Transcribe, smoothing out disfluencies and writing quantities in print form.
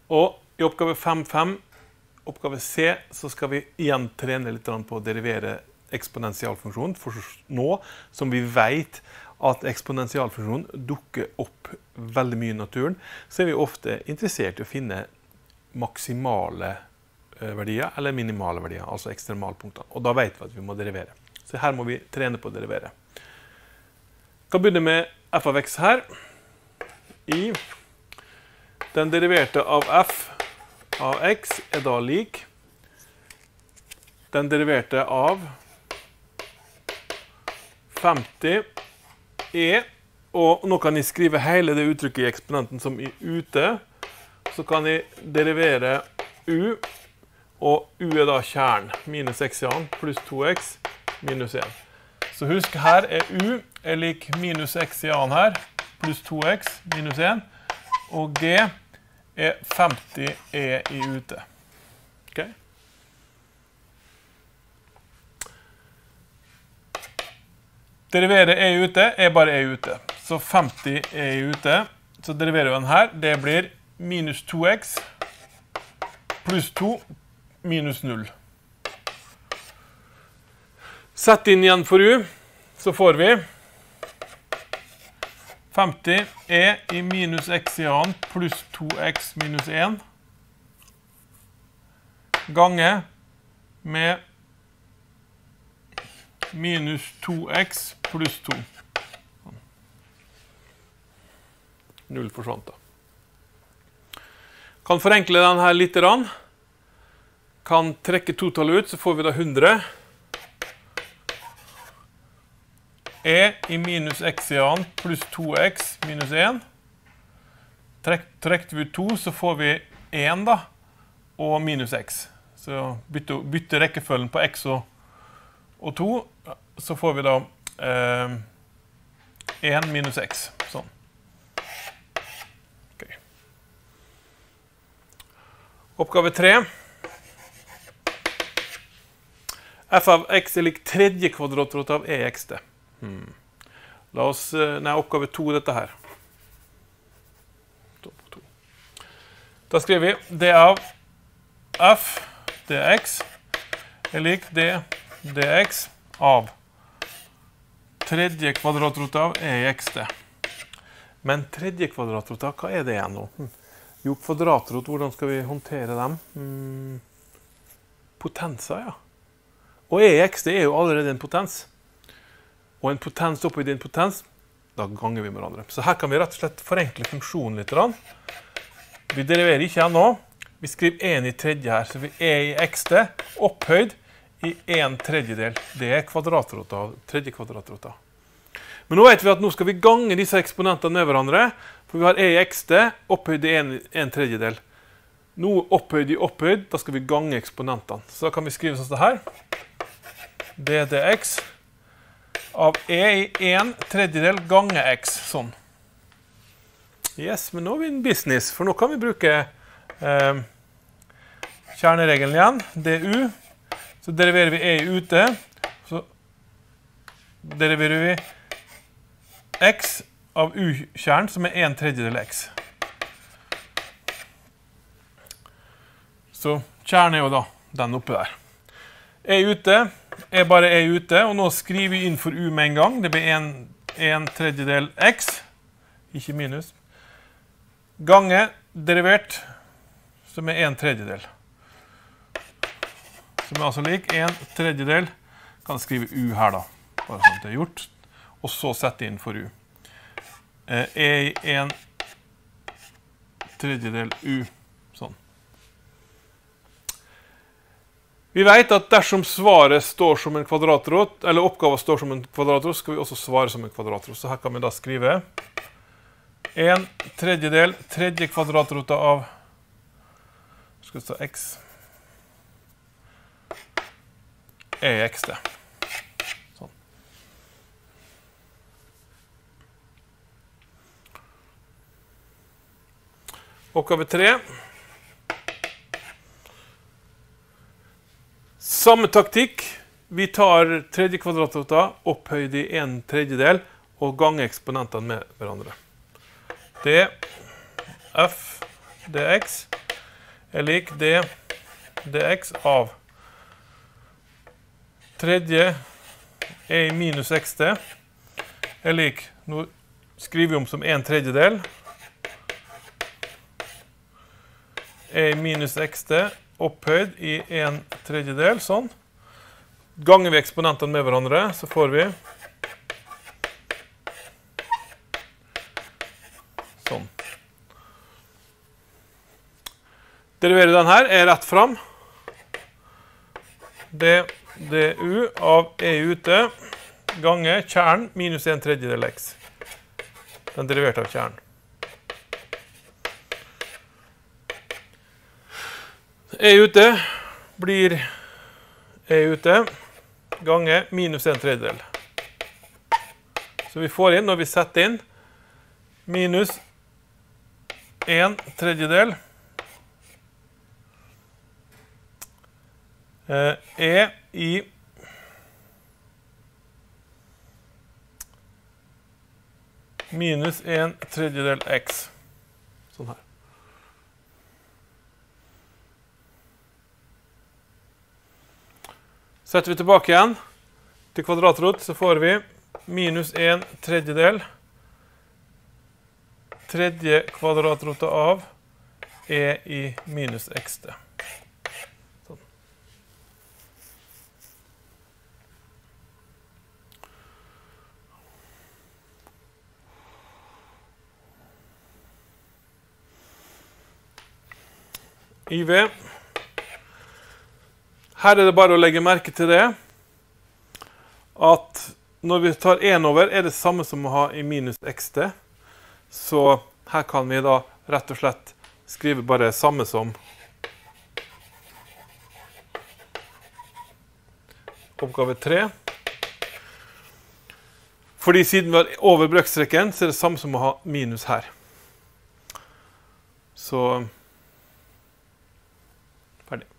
Og i oppgave 5.5, oppgave C, så skal vi igjen trene litt på å derivere eksponentialfunksjonen. For nå, som vi vet at eksponentialfunksjonen dukker opp veldig mye i naturen, så er vi ofte interessert i å finne maksimale verdier eller minimale verdier, altså ekstremalpunktene. Og da vet vi at vi må derivere. Så her må vi trene på å derivere. Vi kan begynne med f av x her. I den deriverte av f av x er da lik den deriverte av 50 e, og nå kan jeg skrive hele det uttrykket i eksponenten som i ute, så kan jeg derivere u, og u er da kjern, minus x i annen, pluss 2x, minus 1. Så husk, her er u er lik minus x i annen her, pluss 2x, minus 1, og g er 50 e i ute. Ok? Derivere e i ute er bare e i ute. Så 50 e i ute, så deriverer vi den her. Det blir minus 2x pluss 2 minus 0. Sett inn igjen for u, så får vi 50 e i minus x i annen pluss 2x minus 1 gange med minus 2x pluss 2. 0 forsvant da. Kan forenkle den her litt. Kan trekke totallet ut, så får vi da 100. E i minus x i annen pluss 2x minus 1. Trekker vi ut 2, så får vi 1 da, og minus x. Så bytte rekkefølgen på x og 2, så får vi da 1 minus x. Sånn. Okay. Oppgave 3. F av x er lik tredje kvadratrot av e i xt. La oss, oppgave 2 dette her. Da skriver vi d av f dx er lik d dx av tredje kvadratrot av e i xt. Men tredje kvadratrot av, hva er det igjen nå? Jo, kvadratrot, hvordan skal vi håndtere dem? Potenser, ja. Og e i xt er jo allerede en potens. Og en potens opphøyd i en potens, da ganger vi med hverandre. Så her kan vi rett og slett forenkle funksjonen litt. Vi deriverer ikke ennå. Vi skriver 1 i tredje her, så vi er i xt opphøyd i 1/3. Det er kvadratrot av tredje kvadratrot av. Men nå vet vi at nå skal vi gange disse eksponentene med hverandre, for vi har e i xt opphøyd i 1/3. Nå opphøyd i opphøyd, da skal vi gange eksponentene. Så da kan vi skrive sånn her. d dx av e i 1/3 gange x, sånn. Yes, men nå er vi in business, for nå kan vi bruke kjerneregelen igjen, du, så deriverer vi e i ute, så deriverer vi x av u-kjern, som er 1/3 x. Så kjernen er jo da den oppe der. E i ute er bare e i ute, og nå skriver vi inn for u med en gang. Det blir 1/3 x, ikke minus, gange derivert, som er 1/3. Som er altså lik 1/3, kan skrive u her da, bare sånn at det er gjort, og så sette inn for u. E i 1/3 u, sånn. Vi vet at dersom svaret står som en kvadratrot, eller oppgaven står som en kvadratrot, skal vi også svare som en kvadratrot. Så her kan vi da skrive 1/3 tredje kvadratrot av, skal vi ta x, e i xt. Sånn. Oppgave 3. Samme taktikk. Vi tar tredje kvadratrot opphøyd i 1/3 og ganger eksponentene med hverandre. d f dx er lik d dx av tredje e i minus xt er lik, nå skriver vi om som 1/3 e i minus xt opphøyd i 1/3, sånn. Ganger vi eksponentene med hverandre, så får vi sånn. Derivere den her er rett fram. du av e ute ganger kjernen minus 1/3 x. Den deriverte av kjernen. E ute blir e ute ganger minus 1/3. Så vi får inn, når vi setter inn, minus 1/3 e i minus 1/3 x. Sånn her. Setter vi tilbake igjen til kvadratrot, så får vi minus 1/3 tredje kvadratrotet av e i minus xt. Sånn. IV. Her er det bare å legge merke til det, at når vi tar 1 over, er det samme som å ha i minus xt. Så her kan vi da rett og slett skrive bare samme som oppgave 3. Fordi siden vi er over brøkstreken, så er det samme som å ha minus her. Så ferdig.